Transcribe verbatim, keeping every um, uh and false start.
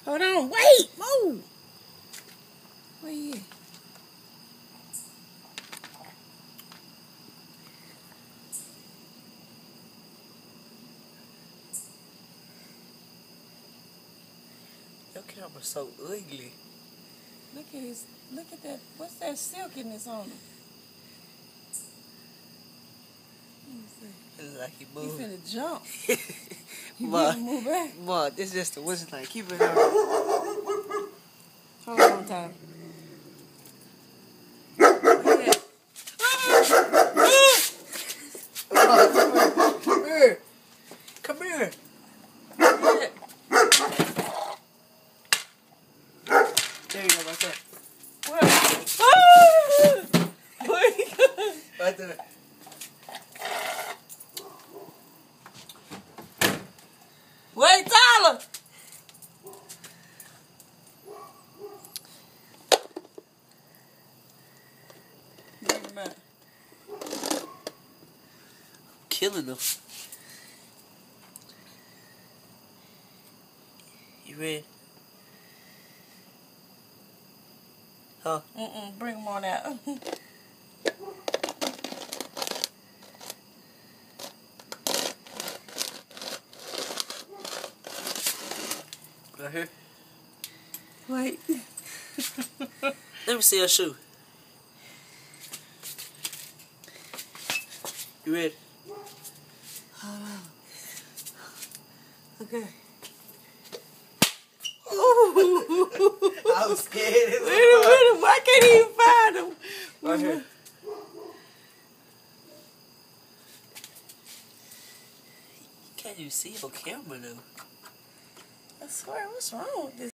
Hold on, wait, move. Where you at? Your camera's so ugly. Look at his, look at that, what's that silkiness on him? Let me see. It look like he He moved. finna jump. He Ma, finna move back. Ma, this is just the what's it like? Keep it on. Hold on, Tyler. Come here. Come here. Yeah. There you go, right there. Where? Ah! Where you going? Right there. Wait, Tyler! Killing them. You ready? Huh? Mm-mm, bring them on out. Right here. Wait. Let me see your shoe. You ready? Hold on. Okay. I was scared. Wait a minute, why can't he even find him? Right here. Can't you see your camera though? I swear, what's wrong with this?